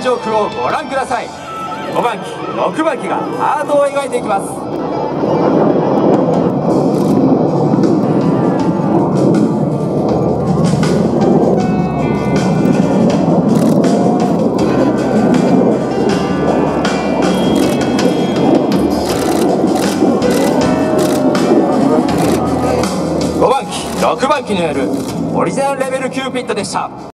上空をご覧ください。5番機6番機がハートを描いていきます。5番機6番機によるオリジナルレベルキューピッドでした。